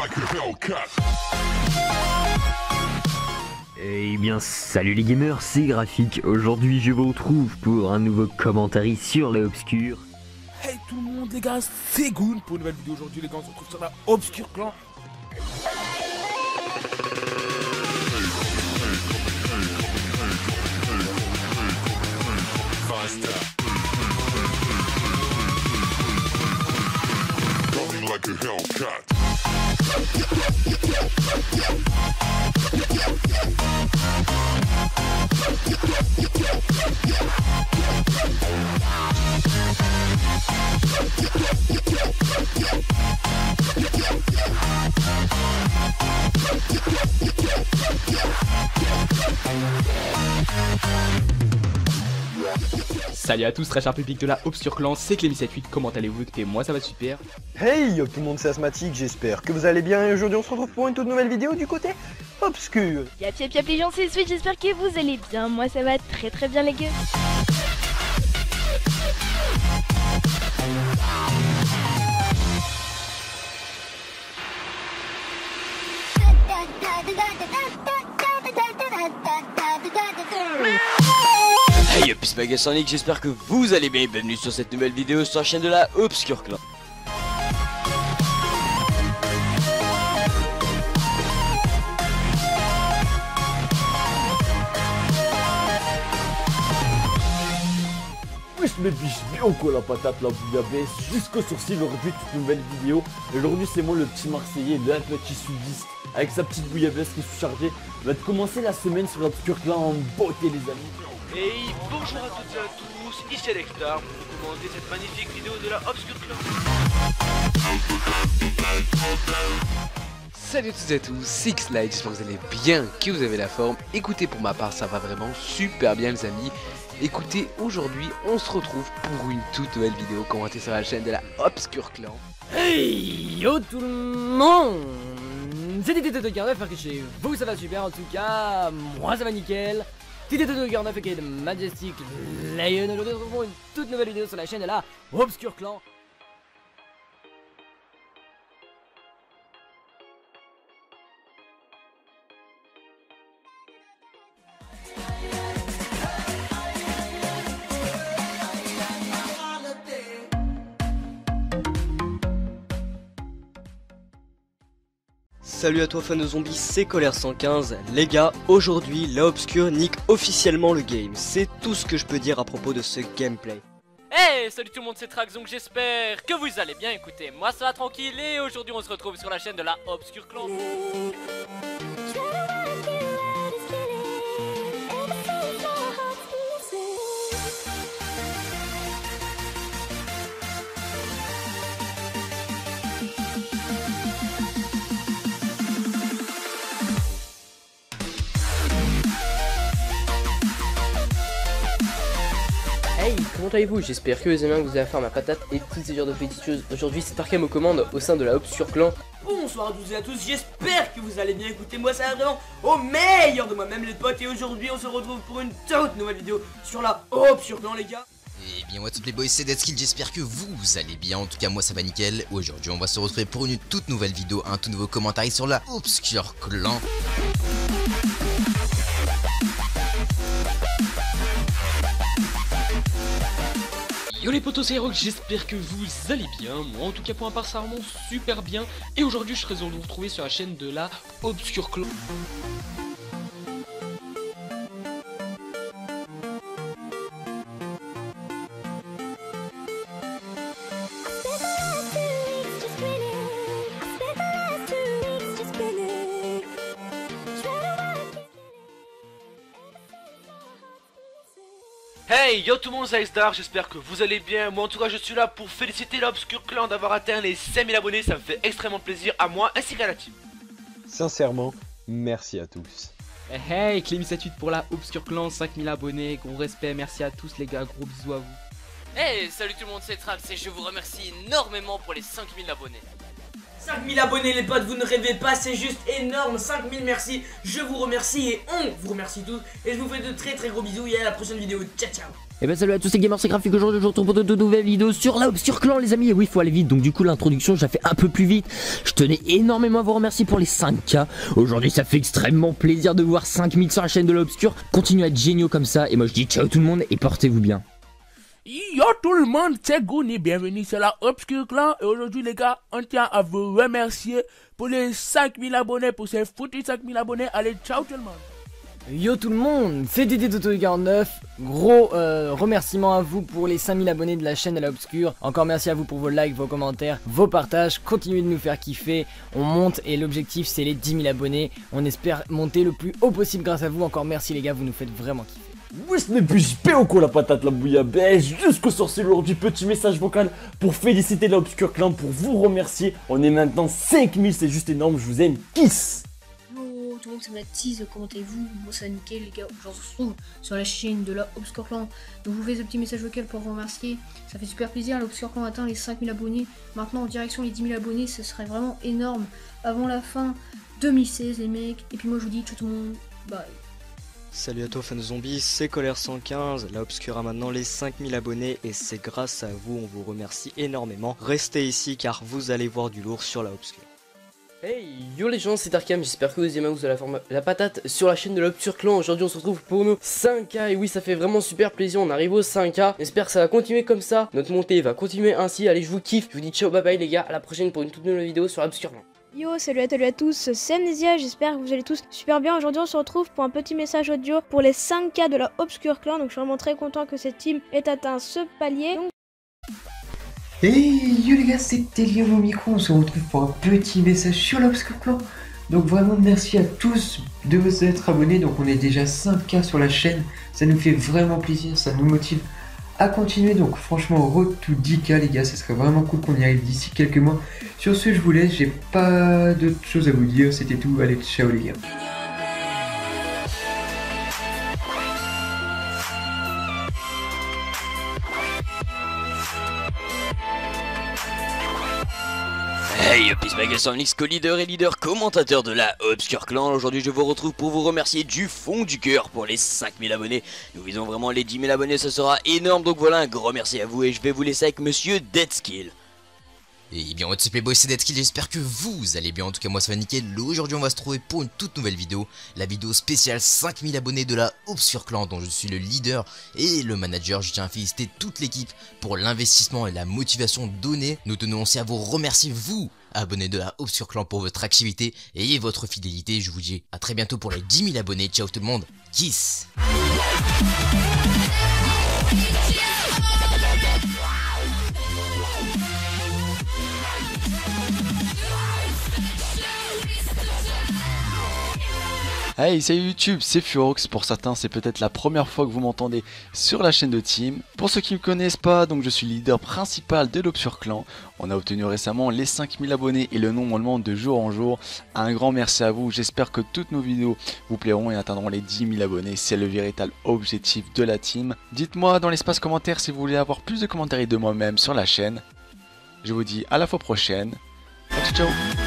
Eh bien salut les gamers, c'est Graphique. Aujourd'hui je vous retrouve pour un nouveau commentaire sur la Obscure. Hey tout le monde les gars, c'est Goon pour une nouvelle vidéo. Aujourd'hui les gars, on se retrouve sur la Obscure Clan. Like a Hellcat. Salut à tous, très cher public de la Obscure Clan, c'est Clémy78, comment allez-vous? Écoutez, moi ça va super. Hey tout le monde, c'est Asthmatique, j'espère que vous allez bien et aujourd'hui on se retrouve pour une toute nouvelle vidéo du côté obscur. Yap les gens, c'est Switch, j'espère que vous allez bien, moi ça va très bien les gars. Hey Peace Sonic, j'espère que vous allez bien et bienvenue sur cette nouvelle vidéo sur la chaîne de la Obscure Clan. Wesh mes biches, bien quoi la patate, la bouillabaisse, jusqu'au sourcil aujourd'hui toute nouvelle vidéo. Et aujourd'hui c'est moi le petit Marseillais, le petit sudiste, avec sa petite bouillabaisse qui est sous-chargée. Va te commencer la semaine sur l'Obscure Clan en beauté les amis. Hey, bonjour à toutes et à tous, ici Alexstar pour vous commenter cette magnifique vidéo de la Obscure Clan. Salut à toutes et à tous, c'est Xlight, j'espère que vous allez bien, que vous avez la forme. Écoutez, pour ma part ça va vraiment super bien les amis. Écoutez, aujourd'hui on se retrouve pour une toute nouvelle vidéo commentée sur la chaîne de la Obscure Clan. Hey yo tout le monde, c'est Tito de Garneuf, j'espère que chez vous ça va super, en tout cas moi ça va nickel. Tito de Garneuf et de Majestic Lion, aujourd'hui nous retrouvons une toute nouvelle vidéo sur la chaîne de la Obscure Clan. Salut à toi fan de zombies, c'est Colère115. Les gars, aujourd'hui la Obscure nique officiellement le game. C'est tout ce que je peux dire à propos de ce gameplay. Hey, salut tout le monde, c'est Trax, donc j'espère que vous allez bien. Écoutez, moi ça va tranquille et aujourd'hui on se retrouve sur la chaîne de la Obscure Clan. Hey, comment allez-vous? J'espère que vous allez bien, que vous allez faire ma patate et toutes ces genres de petites choses. Aujourd'hui c'est Tarkam aux commandes au sein de la Obscure Clan. Bonsoir à toutes et à tous, j'espère que vous allez bien. Écoutez, moi ça va vraiment au meilleur de moi-même les potes. Et aujourd'hui on se retrouve pour une toute nouvelle vidéo sur la Obscure Clan les gars. Et bien moi toutes les boys, c'est Deadskill, j'espère que vous allez bien, en tout cas moi ça va nickel. Aujourd'hui on va se retrouver pour une toute nouvelle vidéo, un tout nouveau commentaire sur la Obscure Clan. Yo les potos, c'est Rock, j'espère que vous allez bien. Moi en tout cas pour ma part ça remonte super bien. Et aujourd'hui je serais heureux de vous retrouver sur la chaîne de la Obscure Clan. Hey, yo tout le monde, c'est Alexstar, j'espère que vous allez bien. Moi en tout cas je suis là pour féliciter l'Obscure Clan d'avoir atteint les 5000 abonnés. Ça me fait extrêmement plaisir à moi ainsi qu'à la team. Sincèrement, merci à tous. Hey, Clémy78 pour la Obscure Clan, 5000 abonnés, gros respect, merci à tous les gars, gros bisous à vous. Hey, salut tout le monde, c'est Trax et je vous remercie énormément pour les 5000 abonnés. 5000 abonnés les potes, vous ne rêvez pas, c'est juste énorme. 5000 merci, je vous remercie et on vous remercie tous. Et je vous fais de très gros bisous et à la prochaine vidéo, ciao ciao. Et ben salut à tous les gamers, c'est Graphique. Aujourd'hui je vous retrouve pour de nouvelles vidéos sur la Obscure Clan les amis. Et oui, il faut aller vite, donc du coup l'introduction je la fais un peu plus vite. Je tenais énormément à vous remercier pour les 5K. Aujourd'hui ça fait extrêmement plaisir de voir 5000 sur la chaîne de l'Obscure. Continuez à être géniaux comme ça, et moi je dis ciao tout le monde et portez-vous bien. Yo tout le monde, c'est Goon et bienvenue sur la Obscure Clan. Et aujourd'hui les gars, on tient à vous remercier pour les 5000 abonnés, pour ces foutus 5000 abonnés. Allez, ciao tout le monde. Yo tout le monde, c'est TTToto49, gros remerciements à vous pour les 5000 abonnés de la chaîne de l'Obscure. Encore merci à vous pour vos likes, vos commentaires, vos partages, continuez de nous faire kiffer. On monte et l'objectif c'est les 10 000 abonnés. On espère monter le plus haut possible grâce à vous. Encore merci les gars, vous nous faites vraiment kiffer. Oui, ce n'est plus Péoco la patate, la bouillabaisse, jusqu'au sorcier du petit message vocal pour féliciter l'Obscure Clan, pour vous remercier. On est maintenant 5000, c'est juste énorme, je vous aime, kiss. Yo tout le monde, c'est Mathis, comment allez-vous? Moi ça va nickel les gars, aujourd'hui on se retrouve sur la chaîne de la Obscure Clan. Donc je vous fais ce petit message vocal pour vous remercier, ça fait super plaisir, l'Obscure Clan atteint les 5000 abonnés. Maintenant en direction les 10 000 abonnés, ce serait vraiment énorme avant la fin 2016 les mecs. Et puis moi je vous dis ciao tout le monde, bye. Salut à toi fan de zombies, c'est Colère115, la Obscure a maintenant les 5000 abonnés et c'est grâce à vous, on vous remercie énormément. Restez ici car vous allez voir du lourd sur la Obscure. Hey yo les gens, c'est Arkham, j'espère que vous aimez, vous allez la patate sur la chaîne de l'Obscure Clan. Aujourd'hui on se retrouve pour nos 5K et oui ça fait vraiment super plaisir, on arrive aux 5K. J'espère que ça va continuer comme ça, notre montée va continuer ainsi. Allez je vous kiffe, je vous dis ciao bye bye les gars, à la prochaine pour une toute nouvelle vidéo sur l'Obscure Clan. Yo, salut à tous, c'est Amnesia, j'espère que vous allez tous super bien. Aujourd'hui on se retrouve pour un petit message audio pour les 5K de la Obscure Clan. Donc je suis vraiment très content que cette team ait atteint ce palier. Hey yo les gars, c'est Télium au micro, on se retrouve pour un petit message sur l'Obscure Clan. Donc vraiment merci à tous de vous être abonnés, donc on est déjà 5K sur la chaîne, ça nous fait vraiment plaisir, ça nous motive à continuer. Donc franchement road to 10K les gars, ça serait vraiment cool qu'on y arrive d'ici quelques mois. Sur ce je vous laisse, j'ai pas d'autre chose à vous dire, c'était tout, allez ciao les gars. Hey, Peacemaker Sonic, co-leader et leader commentateur de la Obscure Clan. Aujourd'hui je vous retrouve pour vous remercier du fond du cœur pour les 5000 abonnés. Nous visons vraiment les 10 000 abonnés, ce sera énorme, donc voilà un grand merci à vous et je vais vous laisser avec monsieur Deadskill. Et bien what's up les boys, c'est Deadskill, j'espère que vous allez bien, en tout cas moi ça va nickel. Aujourd'hui on va se trouver pour une toute nouvelle vidéo, la vidéo spéciale 5000 abonnés de la Obscure Clan dont je suis le leader et le manager. Je tiens à féliciter toute l'équipe pour l'investissement et la motivation donnée. Nous tenons aussi à vous remercier vous, abonnés de la Obscure Clan, pour votre activité et votre fidélité. Je vous dis à très bientôt pour les 10 000 abonnés, ciao tout le monde, kiss. Hey salut YouTube, c'est Furox. Pour certains c'est peut-être la première fois que vous m'entendez sur la chaîne de Team. Pour ceux qui ne me connaissent pas, donc je suis leader principal de l'Obscure Clan. On a obtenu récemment les 5000 abonnés et le nombre augmente de jour en jour. Un grand merci à vous, j'espère que toutes nos vidéos vous plairont et atteindront les 10 000 abonnés. C'est le véritable objectif de la team. Dites-moi dans l'espace commentaire si vous voulez avoir plus de commentaires de moi-même sur la chaîne. Je vous dis à la fois prochaine. Ciao ciao.